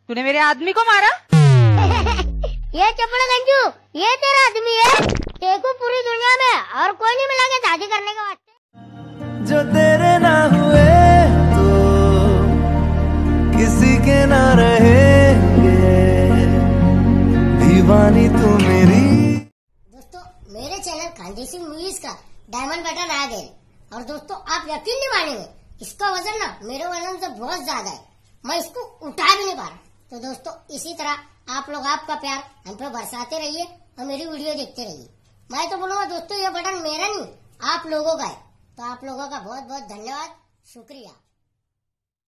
तूने मेरे आदमी को मारा? ये चपड़ा गंजू, ये तेरा आदमी है। देखो पूरी दुनिया में और कोई नहीं मिला के शादी करने के वास्ते। जो तेरे ना हुए तो किसी के ना रहेंगे, दीवानी तू मेरी। दोस्तों मेरे चैनल खानजी सिंह मूवीज का डायमंड बटन आ गए और दोस्तों आप यकीन नहीं मानेंगे, इसका वजन ना मेरे वजन से बहुत ज्यादा है, मैं इसको उठा भी नहीं पा रहा। तो दोस्तों इसी तरह आप लोग आपका प्यार हम पे बरसाते रहिए और मेरी वीडियो देखते रहिए। मैं तो बोलूंगा दोस्तों ये बटन मेरा नहीं आप लोगों का है, तो आप लोगों का बहुत बहुत धन्यवाद, शुक्रिया।